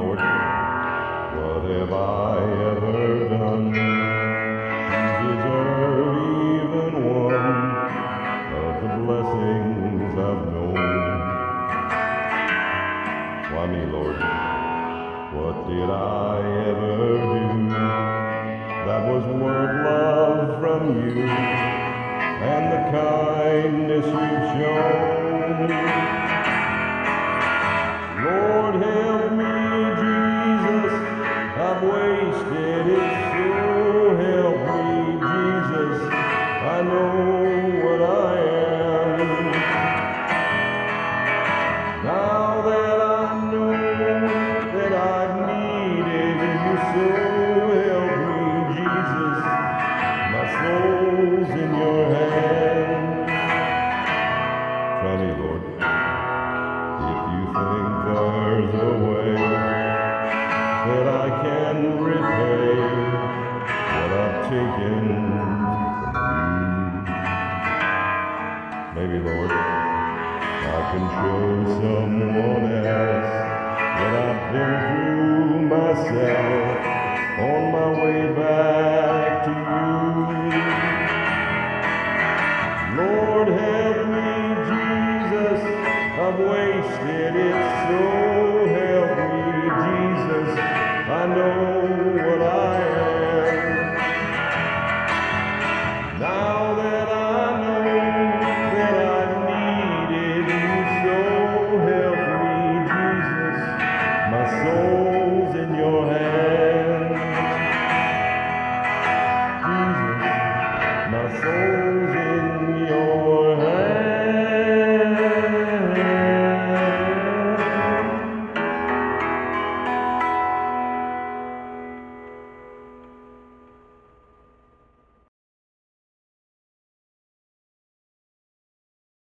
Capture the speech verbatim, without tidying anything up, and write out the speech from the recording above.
Lord, what have I ever done to deserve even one of the blessings I've known? Why me, Lord? What did I ever do that was worth love from you and the kindness you've shown? Lord, help me, Jesus, I've wasted it, so help me, Jesus, I know what I am. Now that I know that I've needed you, so help me, Jesus, my soul's in your hand. Try me, Lord. If you think there's a way that I can repay what I've taken from you, maybe, Lord, I can show someone else what I've been through myself on my way back to you. Lord, help me, Jesus, I've wasted it, so help me, Jesus, I know what I am. Now that I know that I've needed you, so help me, Jesus, my soul's in your hands. Jesus, my soul